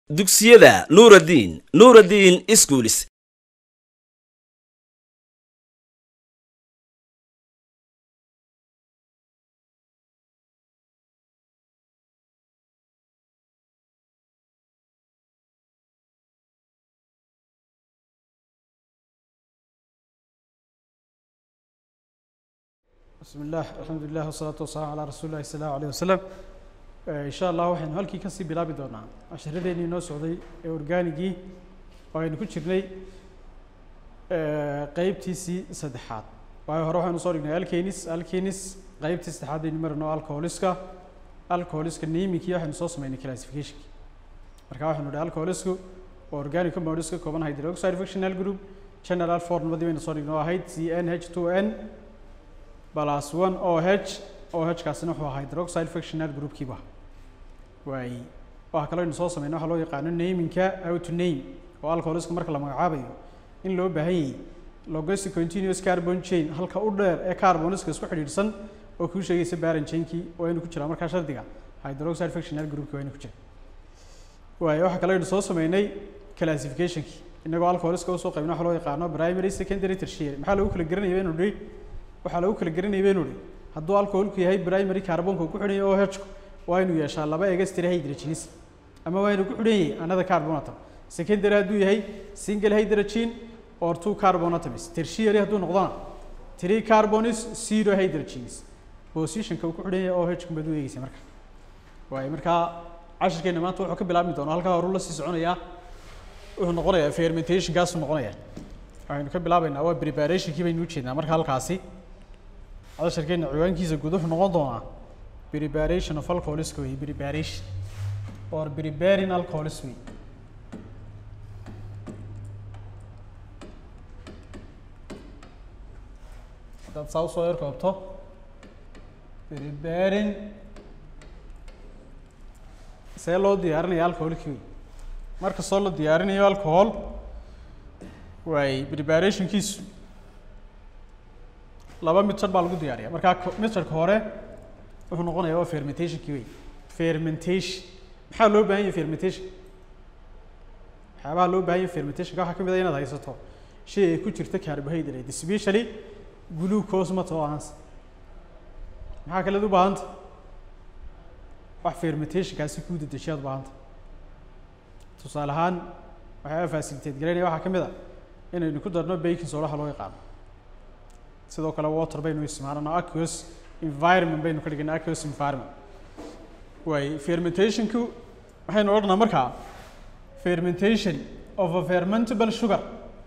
dugsiyada Nuruddin Schools. بسم الله الحمد لله والصلاة والسلام على رسول الله صلى الله عليه وسلم إن شاء الله وحين هالكي كسي بلا بدونا عشرين نو سعودي أورجانيكي وين كتشرني قيبتي سي صدحات وهروح نصورنا الكينيس قيبتي صدحات نمرنا الكهوليسكا نيميكي وحين صوص من كلاسيفيكيشن مركا وحين نود الكهوليسكو أورجانيكو موديسكو كوبان هيدروكسيد فيكشنال جروب general form مدي وين نصورنا هيد CnH2n plus 1 OH kaasina wuxuu ahaa hydroxyl frictional group kiiba waxa kale oo soo sameeyay waxa loo yaqaan namingka how to name oo alcoholiska marka la magacaabayo in loo baahan yahay logos continuous carbon chain halka u dheer ee carboniska isku xidhiidhsan oo ku sheegaysa parent chain-ki oo inuu ku jira marka shardiga hydroxyl frictional group ki waa inuu ku jira waxa kale oo soo sameeyay classification-ki inagoo alcoholiska oo soo qaybna waxa loo yaqaan primary secondary tertiary maxaa lagu kala garanayaa inuu dhig waxa lagu kala garanayay inuu hadduu alcoholku yahay primary carbonka ku xidhan yahay OH waa inuu yeeshaa laba extra hydrogens ama waa inuu ku xidhan yahay another carbon atom secondary hadduu yahay single hydrogen or two carbon atoms tertiary hadduu noqdona three carbons zero hydrogens positionka uu ku xidhan yahay OH kuma duu eegaysa marka cashirkeena maanta wuxuu ka bilaabmi doonaa halka hore la sii soconayaa wuxuu noqonayaa fermentation kaas noqonayaa waxaynu ka bilaabaynaa waa preparation kii baynu u jeednaa marka halkaasi عشركين عوان كيس جودوح نقضنا preparation of alcohols كوي preparation or preparing alcohols كوي ده تصاو صغير كابتو preparing سيلو ديارني alcohol كوي مركز سولو ديارني alcohol واي preparation كيس laba mixture baa lagu diyaariyaa marka mixture-ka hore wuxuu noqonayaa waa fermentation-ki weey fermentation maxaa loo baahan yahay fermentation waxyaabaha loo baahan yahay fermentation waxa kamid ah inaad haysato shay ay ku jirta carbohydrate especially glucose matoans maxaa kale u baahanta wax fermentation-kaasi ku dedejiyad baahanta tusaale ahaan waxaa facilitate gareynaya waxa kamid ah inaynu ku darno baking soda waxa loo yaqaan sidoo kale water baynu isticmaalnaa aqueous environment baynu ka dhignaa aqueous environment fermentation ku waxaynu odhanaa markaa fermentation of a fermentable sugar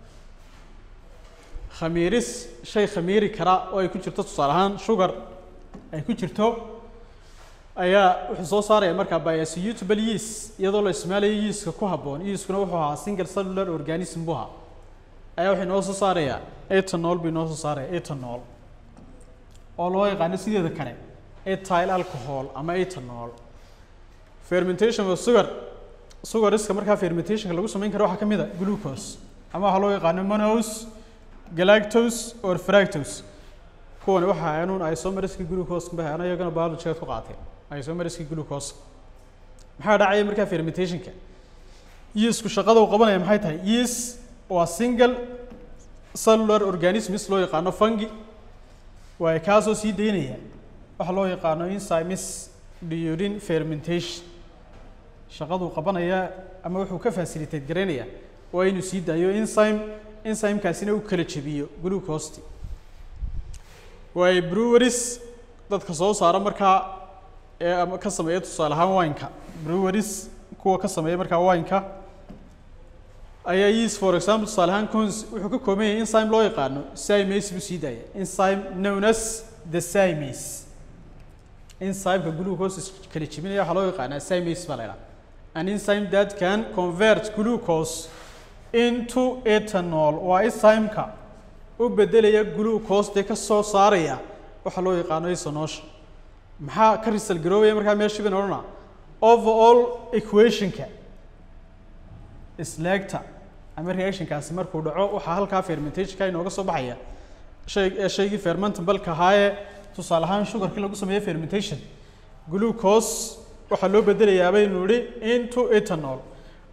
khamiiris shay khamiiri kara oo ay ku jirto tusaale ahaan sugar ay ku jirto ayaa wuxuu soo saaraya markaa biosoluble yeast iyadoo la isticmaalayo yeast-ka ku habboon yeast-kuna wuxuu ahaa single cellular organism buha ayaa waxay noo soo saarayaa ethanol bay noo soo saaraya ethanol oo loo yaqaano sideeda kale ethyl alcohol ama ethanol fermentation of sugariska markaa fermentation lagu sameyn karo waxaa kamid ah glucose ama waxaa loo yaqaano mannose galactose or fructose kuwani waxa aanun isomeriska glucose bahana iyagana biology ku qaateen isomeriska glucose maxaa dhacaya markaa fermentation-ka yeast-ku shaqada uu qabanaya maxay tahay yeast waa single cellular organisms loo yaqaano fungi way kaasoo sii deynaya waxa loo yaqaano enzymes during fermentation shaqadu qabanaya ama wuxuu ka facilitate gareynaya waa inuu sii daayo enzyme kaasina uu kala jabiyo glucose way breweries dadka soo saara markaa ee ama ka sameeyo tusaale ahaan wine-ka breweries kuwa ka sameeyo markaa wine-ka ayaa yeast for example tusaale ahaan wuxuu ka kooban yahay enzyme loo yaqaano cymase buu sii daaya enzyme known as the cymase enzyme-ka glucose kala jebinaya waxaa loo yaqaanaa cymase baa la yidhaha an enzyme that can convert glucose into ethanol waa enzyme-ka u bedelaya glucose dee ka soo saaraya waxaa loo yaqaano ethanosha maxaa ka risal garoobaya markaa meeshii baynu odhanaa overall equation-ka selector ama reaction-kaasi markuu dhaco waxa halka fermentation-ka inooga soo baxaya shaygii fermentable-ka ahaa tusaale ahaan sugar-kii lagu sameeyo fermentation glucose waxa loo bedelayaa baynu nidhi into ethanol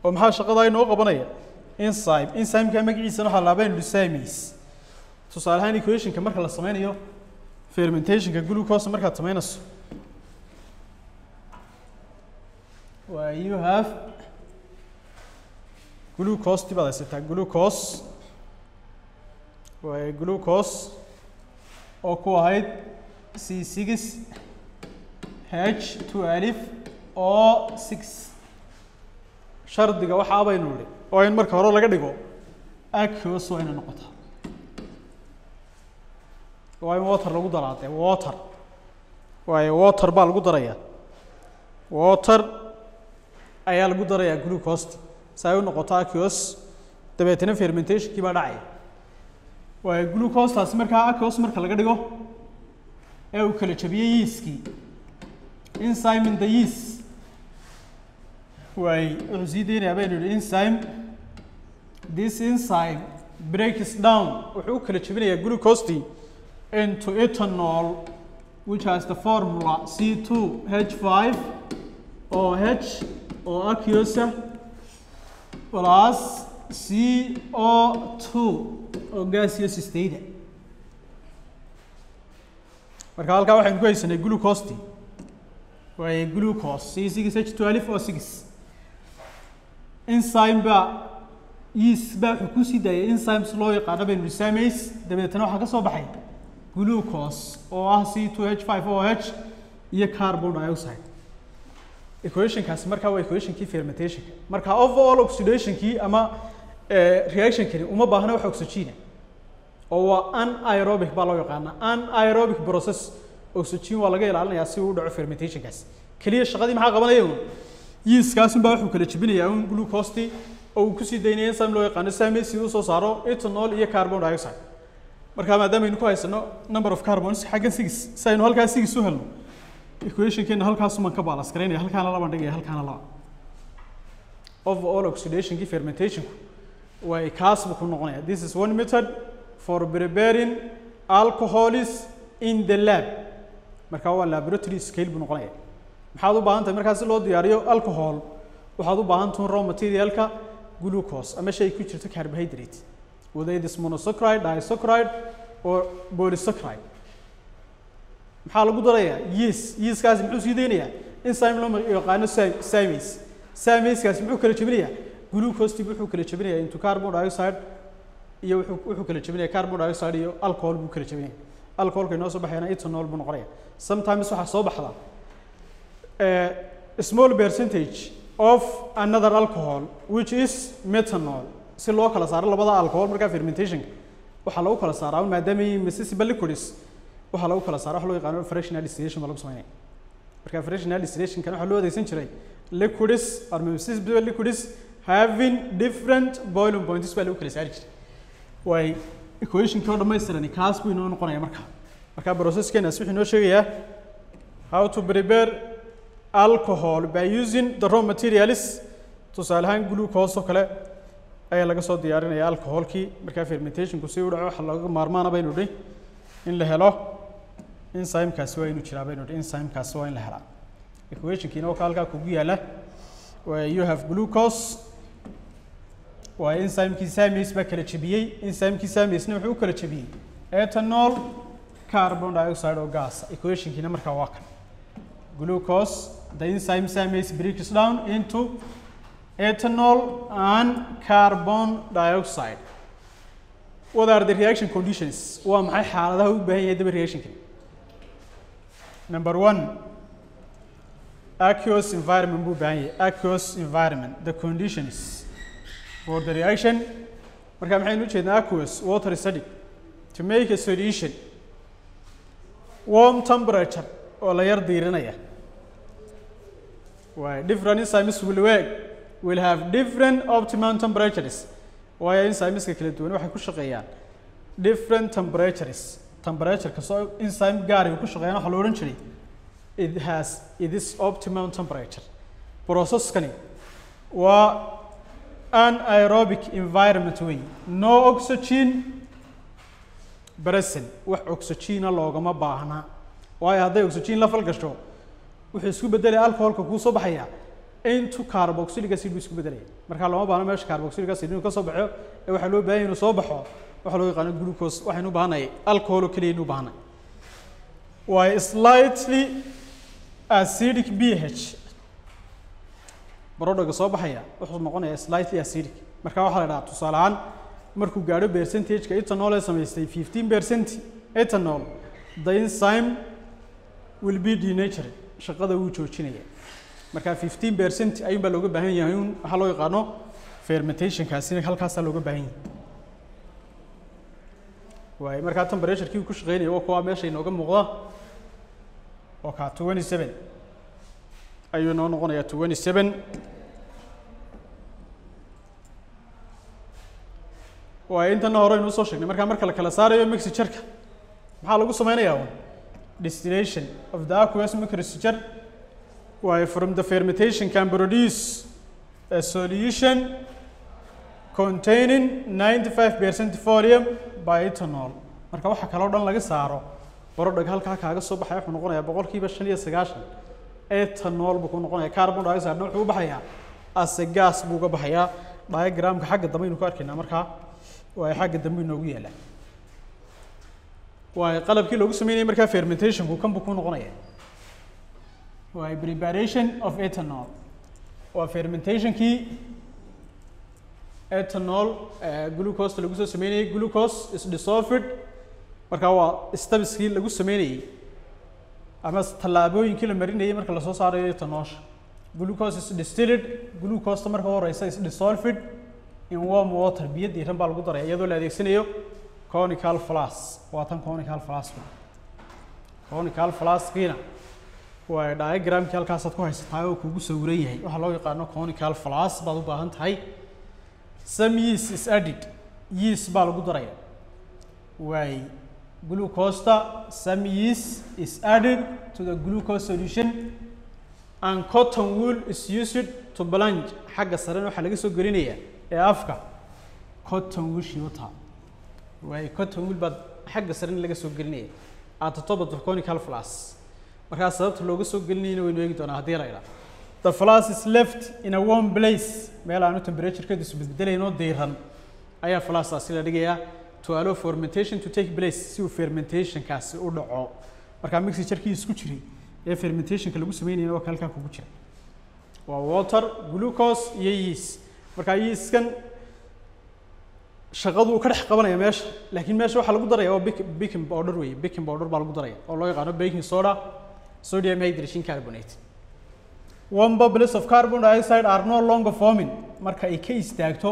oo maxaa shaqada ay noo qabanaya enzyme ka magaciisana waxa la laabeen enzymes tusaale ahaan equation-ka marka la sameynayo fermentation-ka glucose marka aad sameynayso you have glucose tibada haysataa glucose oo ku ahayd C6H12O6 shardiga waxa baynu nidhi oo in marka hore laga dhigo aqueous waa inay noqotaa waa in water lagu daraatay water baa lagu darayaa water ayaa lagu darayaa glucose si ay u noqoto aqueous dabeetana fermentation-kii baa dhacaya waa glucose taasi markaa aqueous marka laga dhigo ee uu kala jabiyey yeast-kii enzyme in the yeast wuxuu sii deynayaa baynu yidhi enzyme this enzyme breaks down wuxuu u kala jabinayaa glucose into ethanol which has the formula C2H5OH oo aqueous plus CO2 oo gaseous state marka halkaa waxaynu ku haysanay glucose glucose C6H12O6 enzyme baa yeast baa wuxuu ku sii daayay enzymes loo yaqaano baynu enzymes dabeetana waxaa ka soo baxay glucose oo ah C2H5OH iyo carbon dioxide equation-kaasi markaa waa equation-kii fermentation-ka marka overall oxidation-kii ama reaction-kani uma baahna wax oxygen oo waa anaerobic baa loo yaqaanaa anaerobic process oxygen waa laga ilaalinayaa si uu u dhaco fermentation-kaasi kaliya shaqadii maxaa qabanaya yeast-kaasi baa wuxuu kala jebinayaa glucose oo uu ku sii daynaya enzyme loo yaqaano enzymes si uu soo saaro ethanol iyo carbon dioxide marka maadaama aynu ku haysano number of carbons xaggan 6 si aynu halkaas 6 u helno equation-keena halkaas man ka balance gareynaya halkaana laba dhigaya halkaana laba overall oxidation-kii fermentation-ku way kaas buu ku noqonaya this is one method for preparing alcohols in the lab marka waa laboratory scale buu noqonaya maxaad u baahan tahay markaas loo diyaariyo alcohol waxaad u baahan tahay raw material-ka glucose ama shay ku jirto carbohydrate whether it is monosaccharide disaccharide or polysaccharide maxaa lagu darayaa yeast-kaasi muxuu sii deynayaa enzyme loo yaqaano enzymes-kaasi muxuu kala jebinayaa glucose wuxuu kala jebinayaa into carbon dioxide iyo wuxuu kala jebinayaa carbon dioxide iyo alcohol buu kala jebinayaa alcoholka inoo soo baxayna ethanol buu noqonayaa sometimes waxaa soo baxda a small percentage of another alcohol which is methanol si loo kala saaro labada alcohol markaa fermentation-ka waxaa lagu kala saaraa maadaama ay miscible liquids waxaa lagu kala saaraa wax loo yaqaano fractional distillation baa lagu sameynaya marka fractional distillation-kan waxaa loo adeegsan jiray liquids or miscible liquids having different boiling points baa lagu kala saari jiray way equation-kii oo dhammaystirani kaas buu inoo noqonaya marka process-keenaas wuxuu inoo sheegayaa how to prepare alcohol by using the raw materials tusaale ahaan glucose oo kale ayaa laga soo diyaarinaya alcoholkii markaa fermentation-ku si u dhaco waxa laga maarmaana baynu dhi in la helo enzyme-kaasi waa inuu jiraa baynu dhi enzyme-kaasi waa in la helaa equation-kiina oo ka halkaa kugu yaala waa you have glucose waa enzyme-kii enzymes baa kala jebiyey enzyme-kii enzymes-na wuxuu u kala jebiyey ethanol carbon dioxide oo gas equation-kiina markaa waa kan glucose the enzyme enzymes breaks down into ethanol and carbon dioxide what are the reaction conditions waa maxay xaaladaha u baahan yahay daba reaction-ka number 1 aqueous environment buu baahan yahay aqueous environment the conditions for the reaction marka maxaynu u jeednaa aqueous water acidic to make a solution warm temperature oo la yar diirinaya why different enzymes will have different optimum temperatures why enzymes kala duwan waxay ku shaqeeyaan different temperatures temperature kaso enzyme gaar ah ku shaqeeyaan waxa loo oran jiray it is optimum temperature process kani waa anaerobic environment way no oxygen present wax oxygen loogama baahna waayo hadday oxygen la falgasho wuxuu isku bedelay alcoholka ku soo baxaya into carboxylic acid buu isku bedelaya marka lama baahna meesha carboxylic acid inuu ka soo baxo ee waxa loo baahan yahay inuu soo baxo waxa loo yaqaan glucose waxaynu u baahanahay alcohol oo kaliya inuu baahanahay waa slightly acidic pH barodhaga soo baxaya wuxuu noqonayaa slightly acidic marka waxa la dhahaa tusaale ahaan markuu gaadho percentage-ka ethanol ee samaystay 15% ethanol the enzyme will be denatured shaqada wuu joojinaya marka 15% ayuun baa looga baahan yahay in waxa loo yaqaano fermentation kaasina halkaas looga baahan yahay way marka temperature-kii uu ku shaqeynaya waa kuwa meesha inooga muuqda oo ka 27 ayuu noo noqonayaa 27 waa intana hore inuu soo sheegnay marka la kala saarayo mixture-ka maxaa lagu sameynayaa distillation of the aqueous mixture why from the fermentation can produce a solution containing 95% volume by ethanol marka waxa kale oo dhan laga saaro barodhag halka kaaga soo baxay wuxuu noqonayaa 95% ethanol buu ku noqonayaa carbon dioxide wuxuu u baxayaa as a gas buu ka baxayaa diagram-ka xagga dambe inuu ku arkaynaa marka waa xagga dambe inoogu yaala waa qalabkii loogu sameeyay marka fermentation ku kan buu ku noqonayaa waa preparation of ethanol waa fermentation kii ethanol glucose lagu soo sameeyay glucose is dissolved marka waa steps-kii lagu sameeyay ama talaabooyinkii la marinayay marka la soo saarayo ethanol glucose is distilled glucose marka horeysa is dissolved in warm water biyo diiran baa lagu daray iyadoo la adeegsanayo conical flask waa tan conical flask-kiina waa diagram-kii halkaas aad ku haysataa oo kugu sawiran yahay waxa loo yaqaano conical flask baad u baahan tahay some yeast is added yeast baa lagu daraya way glucose some yeast is added to the glucose solution and cotton wool is used to blanch xagga sare waxa laga soo gelinayaa ee afka cotton wool shiota way cotton wool baa xagga sare laga soo gelinaya at the top of the conical flask marka sababta looga soo gelinayna waynu eegi doonaa hadii la yiraahdo the flask is left in a warm place meel aanu temperature-keedu isbeddelayno diiran ayaa flask-aasi la dhigayaa to allow fermentation to take place si uu fermentation-kaasi u dhaco marka mixture-kii isku jiray ee fermentation-ka lagu sameeyay waa halka kugu jira waa water glucose iyo yeast marka yeast-kan shaqadu ka dhex qabanaya meesha laakiin meesha waxa lagu daraya waa baking powder way baking powder baa lagu daraya oo loo yaqaan baking soda sodium hydrogen carbonate one bubbles of carbon dioxide are no longer forming marka ay ka istaagto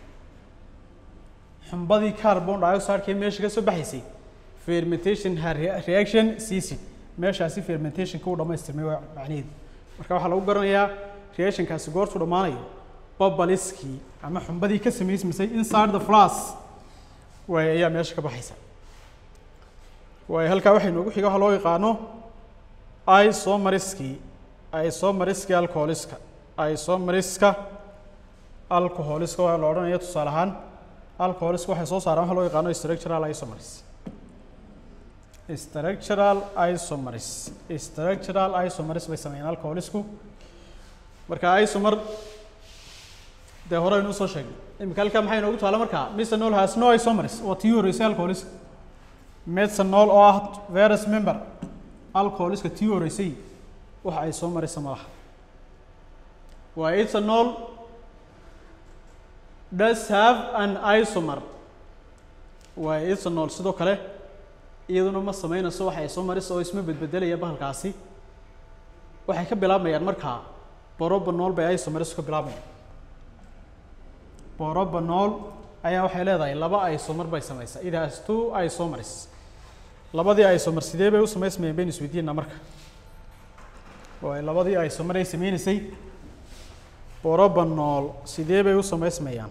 xumbadii carbon dioxide ee meesha ka soo baxaysay fermentation reaction ceased meeshaasi fermentation ku dhamaystirmay waa macnaheedu marka waxa lagu garanayaa reaction kaasi goortu dhamaanayo bubbles-kii ama xumbadii ka samaysmisay inside the flask way ayaa meesha ka baxaysa way halka waxay noogu xiga waxa loo yaqaano isomeriska alcoholiska waa la odhanayo tusaale ahaan alcoholiska waxay soo saaraan waxa loo yaqaano structural isomers bay sameeyaan alcoholisku marka isomer de hore inuu soo sheegay imika halka maxay noogu taala marka methanol has no isomers waa tii horeysay alcoholiska methanol oo ah various member alcoholiska tii horeysay waxa ay soo maraysa malaha waa ethanol does have an isomer waa ethanol sidoo kale iyaduna ma sameynayso waxa ay soo marayso oo isma bedbedelaya bahalkaasi waxay ka bilaabmayaan marka propanol bay isomers ka bilaabmayaan propanol ayaa waxay leedahay laba isomer bay samaysaa it has two isomers labadii isomer sidee bay u samaysmayeen baynu isweydiinaa marka waa labadii isomer ay sameynaysay propanol sidee bay u samaysmayaan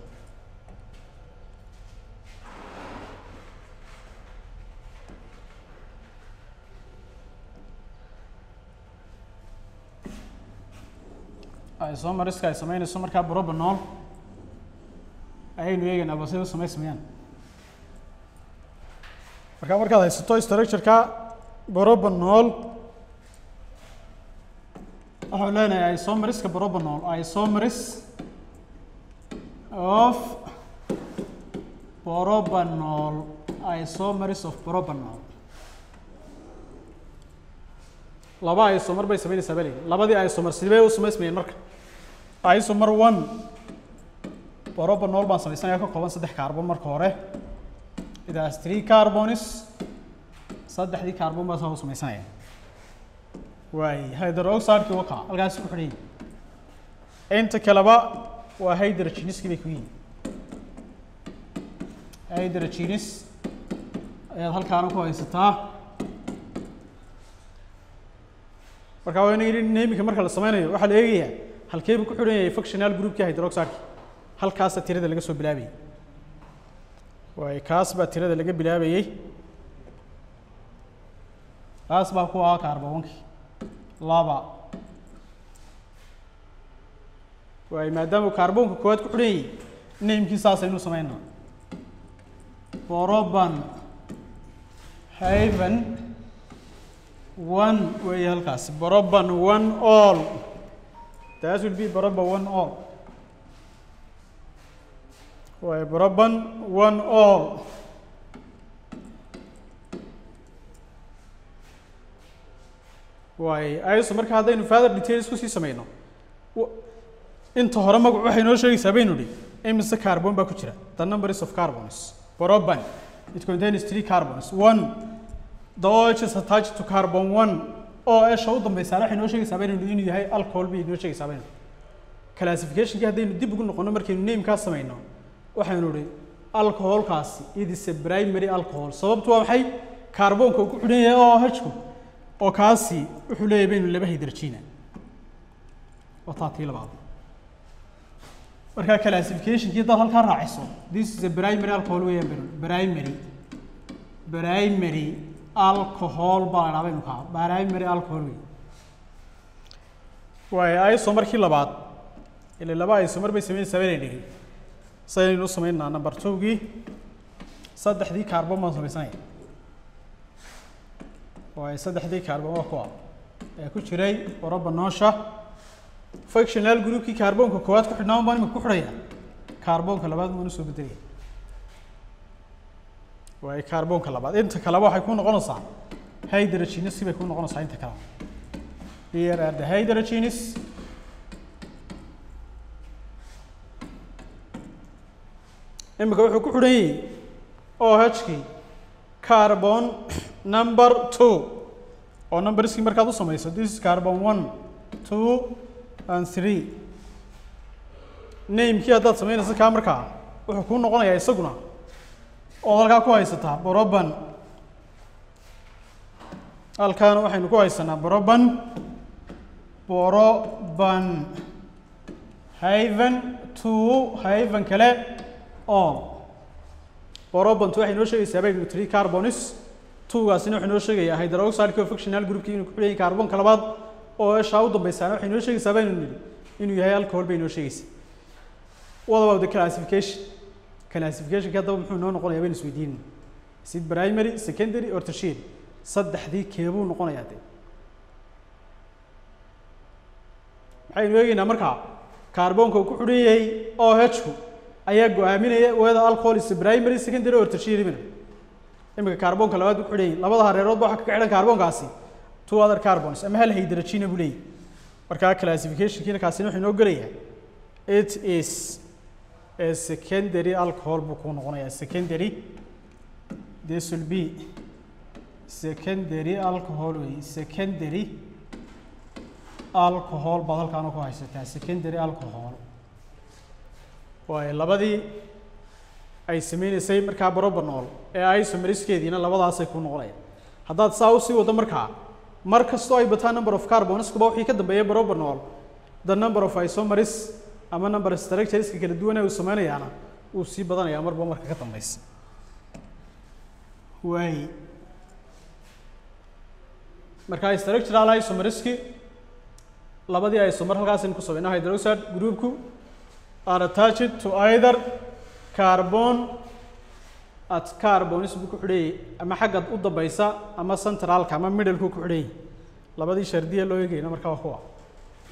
isomeriska ay sameynayso markaa propanol ayaynu eegaynaa bal siday u samaysmayaan markaad haysato structure-ka propanol waxaan leenahay isomeriska propanol isomeris of propanol isomeris of propanol laba isomer bay sameynaysaa bali labadii isomer sidee u sameysmayeen marka isomer 1 propanol baan sameysanayaa ka kooban 3 carbon marka hore it has 3 carbons saddexdii carbon baa soo sameysanayaa way hydroxide waka halkaas ku xidhay inta kaleba waa hydrogenes bay ku yihiin hydrogenes ayaa halkaan ku haysataa marka waa inay nameka marka la sameynayo waxa la eegayaa halkee ku xidhan yahay functional groupka hydroxide halkaas tirada laga soo bilaabay way kaas baa tirada laga bilaabayay kaas baa ku ah carbonki laba way maadaama carbonka koowaad ku xidhan yahay namekiisa aynu sameynaa propan hyphen 1 way halkaas propan 1 all that will be propan 1 all way propan 1 all way ayso marka hadaynu further details ku sii sameeyno inta hore magac waxay noo sheegaysaa baynu dhig imise carbon baa ku jira the numbers of carbons propan it contains 3 carbons 1 the OH is attached to carbon 1 OH u dambaysaa waxay noo sheegaysaa baynu dhig inuu yahay alcohol bay noo sheegaysaa baynu classification ka hadaynu dib ugu noqono markaynu name ka sameeyno waxaynu dhig alcohol kaasi it is a primary alcohol sababtu waa maxay carbonka uu ku xidhan yahay OH ku oo kaasi wuxuu leeyahay baynu laba hydrogen wata tii labaad marka classification kii dad halka raaciso this is a primary alcohol weeyaan primary alcohol baa la dhabaynu ka primary alcohol way isomer kii labaad ilaa laba isomer bay sameeyeen dhigay saynu sameeynaa number 2 gii saddexdii carbon ma sameeyay way saddexdii carbon waa kuwa ee ku jiray propanosha functional groupki carbonka koowaad ku xidhnaa baan ku xidhaya carbonka labaad ma soo bedelay way carbonka labaad inta kale waxay ku noqonaysaa hydrogenes bay ku noqonaysaa inta kale here are the hydrogenes imika wuxuu ku xidhan yahay OH ki carbon number 2 oo numberski markaad u samayso this is carbon 1 2 and 3 name kii haddaad samaynayso kaa markaa wuxuu kuu noqonayaa isaguna oo halkaa ku haysataa propan halkaana waxaynu ku haysanaa propan hyphen 2 hyphen kale all propan waxay noo sheegaysaa baynu 3 carbons 2 gaasina waxay noo sheegayaa hydroxide ka functional groupki inuu ku xidhan yahay carbon ka labaad oo isha u dambaysaa waxay noo sheegaysaa baynu nidhi inuu yahay alcohol bay noo sheegaysaa what about the classification ka hadaba muxuu noo noqonayaa baynu isweydiinayna is it primary secondary or tertiary saddexdii keebuu noqonayaa de maxaynu eegaynaa markaa carbonka uu ku xidhan yahay OH ku ayaa go'aaminaya whether alcohol is primary secondary or tertiary mina imika carbonka labaad ku xidhan yahay labada hareerood baa waxa ka xidhan carbonkaasi 2 other carbons ama hal hydrogen buu leeyahay marka classification kiina kaasina wuxuu noo galayaa it is a secondary alcohol buu ku noqonayaa secondary this will be secondary alcohol secondary alcohol baa halkaan ku haysataa secondary alcohol way labadii ay sameeysay markaa propanol ee isomeriskeediina labadaas ay ku noqonayaan haddaad saa u sii wado markaa mar kasto ay bataan number of carbons kuba wixii ka dambeeyay propanol the number of isomers ama number structures kala duwan ay sameeyaan uu sii badanaya marba marka ka dambaysa way marka structural isomerski labadii isomer halkaas in ku sameeyna hydroxide groupku are attached to either carbon at carbons buu ku xidhay ama xagga u dambaysa ama centralka ama middle ku xidhay labadii shardiye loo eegayna marka waa kuwa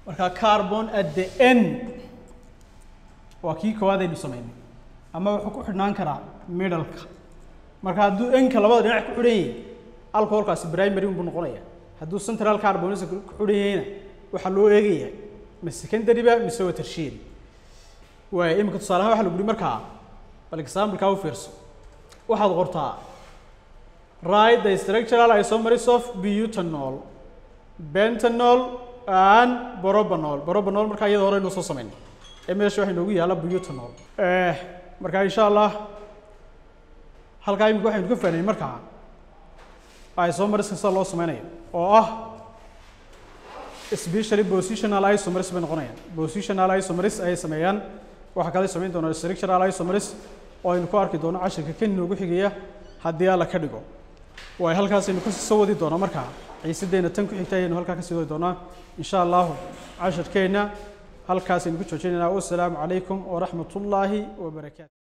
marka carbon at the end waa kii koowaad aynu samaynay ama wuxuu ku xidhnaan karaa middle-ka marka hadduu n-ka labada dhinac ku xidhan yahay alcoholkaasi primary buu noqonaya hadduu central carbonism ku xidhan yahayna waxaa loo eegayaa ma secondary ba mise waa tertiary waay imika tusaale ahaan waxaa lagu yidhi markaa bal example-kaa u fiirso waxaad qortaa write the structural isomers of butanol pentanol and propanol markaa iyada hore inoo soo samaynay ee meesha waxaa inoogu yaalla butanol markaa insha allah halkaa imika waxaynu ka fahnay markaa isomers sida loo samaynayo oo ah especially positional isomers bay noqonayaan positional isomers ayay sameeyaan waxaa kale samayn doonaa structural isomers oo aynu ku arki doono cashirka kan inoogu xigaya haddii alla ka dhigo way halkaas aynu kasii soo wadi doonaa markaa xiisadeena tan ku xigta ayaynu halkaa kasii wadi doonaa insha allahu cashirkeena halkaas aynu ku joojinaynaa wassalaamu calaykum waraxmatullaahi wabarakaatu